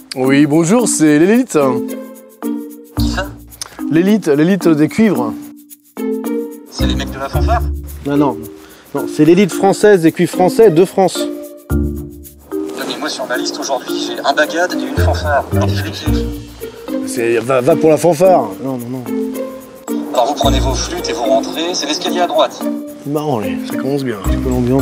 Oui, bonjour, c'est l'élite. Qui ça? L'élite des cuivres. C'est les mecs de la fanfare? Non, c'est l'élite française des cuivres français de France. Non mais moi sur ma liste aujourd'hui, j'ai un bagad et une fanfare. Alors je l'écris. Va pour la fanfare. Non. Alors vous prenez vos flûtes et vous rentrez, c'est l'escalier à droite. C'est marrant, ça commence bien. Un petit peu l'ambiance.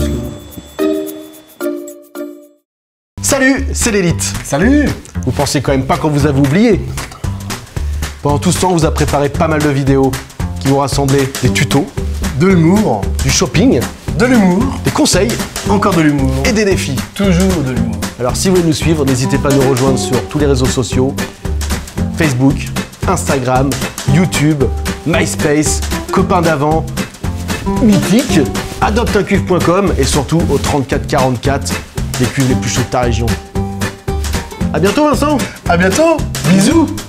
Salut, c'est l'élite. Salut! Vous pensez quand même pas qu'on vous avait oublié? Pendant tout ce temps, on vous a préparé pas mal de vidéos qui vont rassembler des tutos, De l'humour, du shopping, de l'humour, des conseils encore de l'humour, et des défis. toujours de l'humour. Alors si vous voulez nous suivre, n'hésitez pas à nous rejoindre sur tous les réseaux sociaux, Facebook, Instagram, YouTube, MySpace, Copains d'avant, Mythique, adopteuncuivre.com et surtout au 34 44, les cuivres les plus chauds de ta région. À bientôt Vincent. À bientôt, bisous!